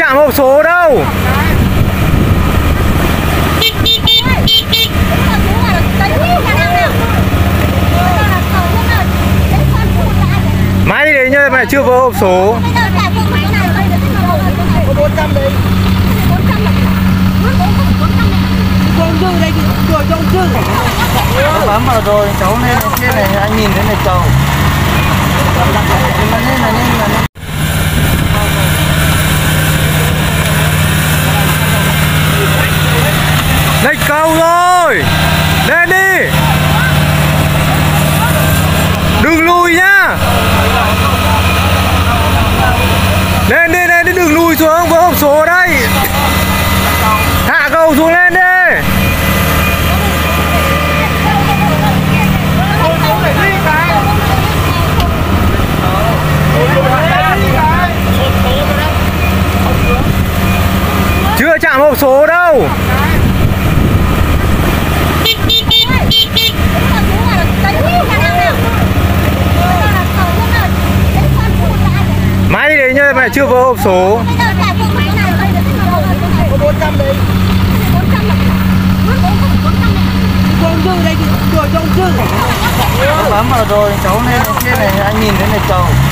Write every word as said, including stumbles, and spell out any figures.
chạm hộp số đâu. Máy đi đấy nhá, mà chưa có hộp số. bốn trăm đấy. Con dư đây, rồi cho ông dư. Bấm vào rồi, cháu lên trên này, anh nhìn thấy này cháu. Lên là lên là lên là lên. Lệch cầu rồi. Lên đi. Đừng lùi nhá. Lên đi, lên đi, đừng lùi xuống, có hộp số đây. Hạ cầu xuống lên đi. Chưa chạm hộp số đâu. Máy đi đấy nhá, mà chưa có hộp số. bốn trăm đấy. Con dư đây, rồi cho ông dư. Bấm vào rồi, cháu lên trên này, anh nhìn thấy này cháu.